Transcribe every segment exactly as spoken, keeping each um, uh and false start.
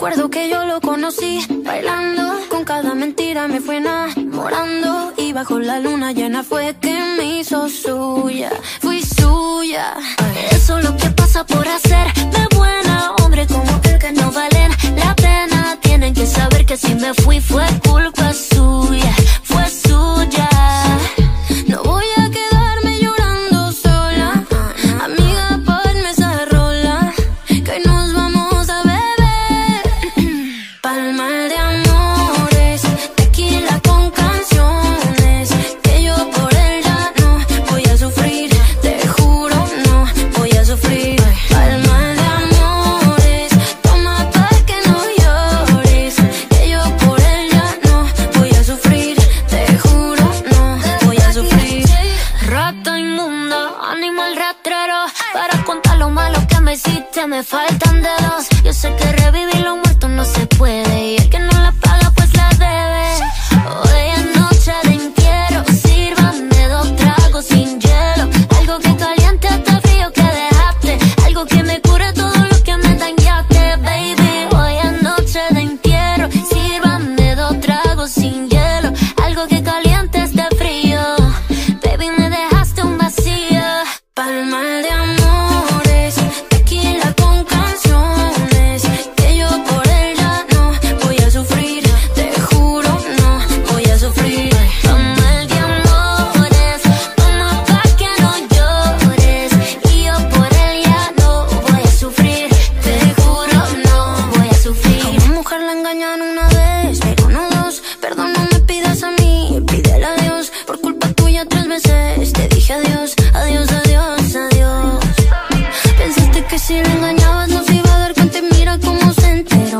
Recuerdo que yo lo conocí bailando, con cada mentira me fue enamorando, y bajo la luna llena fue que me hizo suya. Fui suya. Eso es lo que pasa por hacerme buena. Hombre como aquel que no valen la pena. Tienen que saber que si me fui fue culpa suya. Fue suya. No voy a quedarme llorando sola. Amiga, ponme esa rola, que hoy nos vamos a beber. Palma de amores, tequila con canciones, que yo por él ya no voy a sufrir. Te juro, no voy a sufrir. Palma de amores, toma pa' que no llores, que yo por él ya no voy a sufrir. Te juro, no voy a sufrir. Rata inmunda, animal rastrero, para contar lo malo que me hiciste me faltan dedos. Yo sé que revivir lo muerto no se puede, y el que no la paga pues la debe. Hoy es noche de entierro, sírvanme dos tragos sin hielo, algo que caliente este frío que dejaste, algo que me cure todo lo que me dañaste, baby. Hoy es noche de entierro, sírvanme dos tragos sin hielo, algo que caliente este frío, baby, me dejaste un vacío. Palma de amores, tequila con canciones, que yo por él ya no voy a sufrir. Te juro, no voy a sufrir. Palma de amores, toma pa' que no llores, y yo por él ya no voy a sufrir. Te juro, no voy a sufrir. A una mujer la engañan una vez, pero no dos. Perdón, no me pidas a mí, pídele a Dios. Por culpa tuya tres veces te dije adiós, adiós, adiós, adiós. Pensaste que si le engañabas no se iba a dar cuenta, y mira cómo se enteró.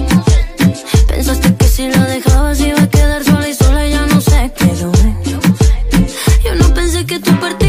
Pensaste que si la dejabas iba a quedar sola, y sola ya no se quedó. Yo no pensé que tú perdías